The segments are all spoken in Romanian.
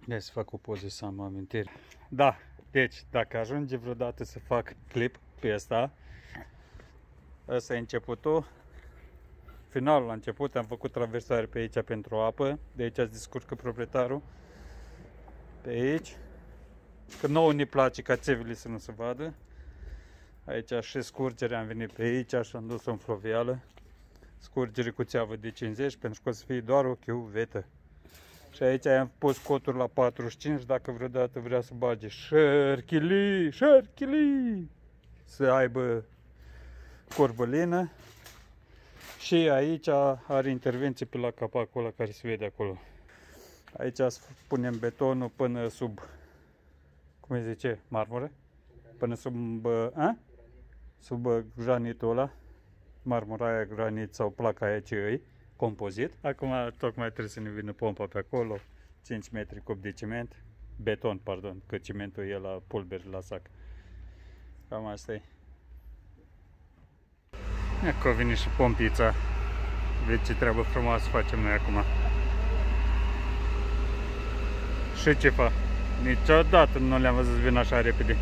Hai să fac o poză să am amintire. Da, deci, dacă ajunge vreodată să fac clip pe ăsta, ăsta e începutul. Finalul la început, am făcut traversare pe aici pentru apă, de aici se descurcă proprietarul. Pe aici, că nouă ne place ca țevile să nu se vadă. Aici și scurgere, am venit pe aici și am dus-o în fluvială. Scurgere cu țeavă de 50 pentru că o să fie doar o chiuvetă. Și aici am pus coturi la 45 dacă vreodată vrea să bage șerchilii, să aibă corbălină. Și aici are intervenție pe la capacul ăla care se vede acolo. Aici punem betonul până sub, cum se zice, marmură? Până sub granitul ăla. Marmura aia, granit sau placa aia ce îi, compozit. Acum tocmai trebuie să ne vină pompa pe acolo, 5 metri cub de ciment, beton, pardon, că cimentul e la pulberi la sac. Cam asta e. Acolo vine și pompița. Vezi ce treabă frumoasă facem noi acum. Și ce fac? Niciodată nu le-am văzut să vină așa repede.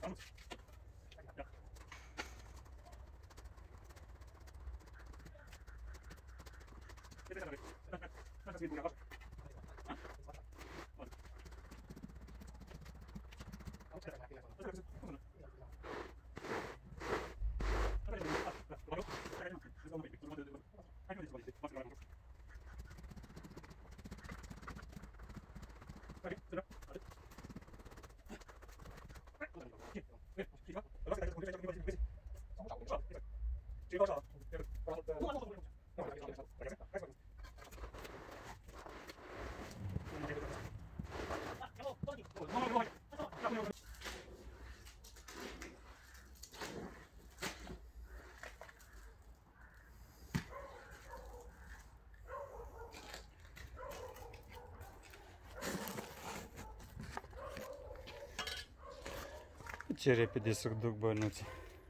Ce repede să duc bănuții.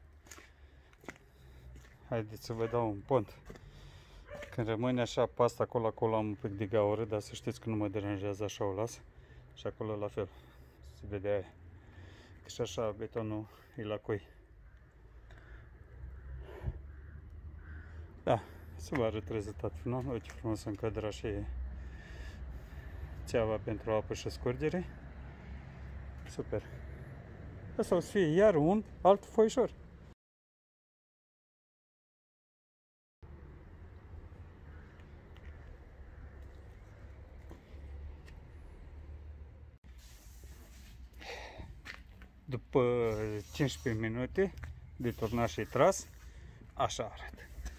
Haideți să vă dau un pont. Când rămâne așa pasta acolo am un pic de gaură, dar să știți că nu mă deranjează, așa o las. Și acolo la fel. Se vede aia. Că și așa betonul e la cui. Da, să vă arăt rezultatul final. Uite frumos încadra și țeava pentru apă și scurgere. Super. Asta o să fie iar un alt foișor. După 15 minute de turnat și tras, așa arată.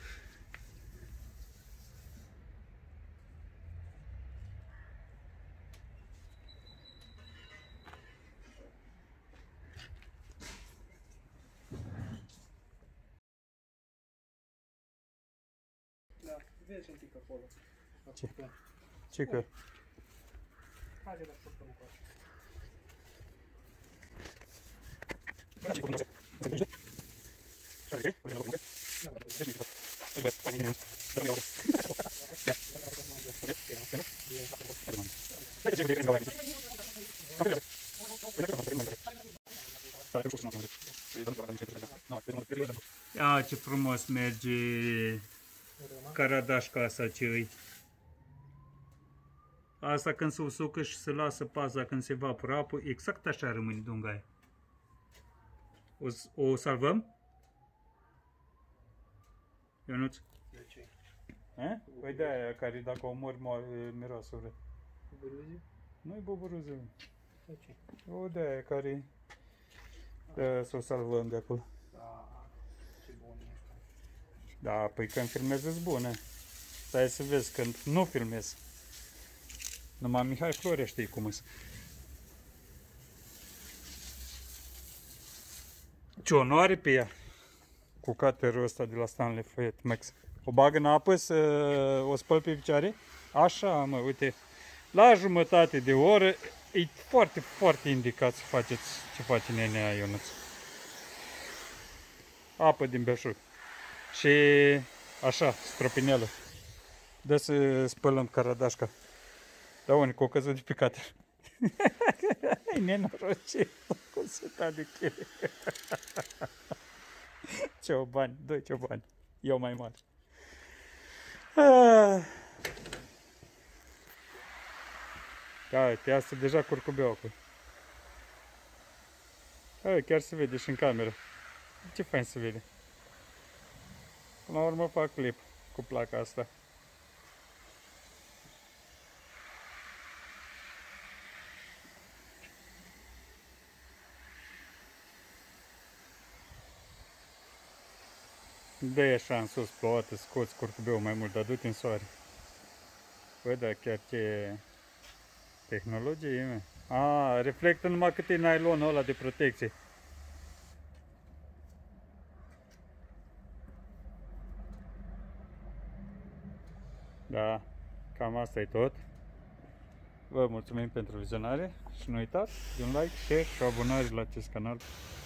Da, vezi un pic acolo. Ce? Ce că? Haide la furtunul cu așa. Ia, ce frumos merge caradașca asta ce-i. Asta când se usucă și se lasă paza când se evaporă apă, exact așa rămâne dunga aia. O salvăm? Ionuț? De ce? Păi de aia care dacă o mori miroase urât. Buburuzi? Nu-i buburuză. De ce? O de aia care să o salvăm de acolo. Da, ce bun ești. Da, păi când filmezi bună. Stai să vezi când nu filmezi. Numai Mihai Florea știi cum îs. Ce onoare pe ea. Cu caterul ăsta de la Stanley Fayette Max. O bagă în apă să o spăl pe picioare. Așa, mă, uite. La jumătate de oră e foarte, foarte indicat să faceți ce face nenea Ionuț. Apă din belșug. Și așa, stropineală. Dă să spălăm caradașca. Da, unii cu o căzut de picate. Ai nenorocit cu 100 de kg. Ciobani, doi ciobani. Eu mai mare. Da, uite, asta deja curcubeau acolo. Chiar se vede și în cameră. Ce fain se vede. Până la urmă fac clip cu placa asta. Dă-i așa în sus, plouată, scoți curcubeul mai mult, dar du-te în soare. Băi, da, chiar ce tehnologie, mă. A, reflectă numai cât e nylonul ăla de protecție. Da, cam asta e tot. Vă mulțumim pentru vizionare și nu uitați de un like, share și o abonare la acest canal.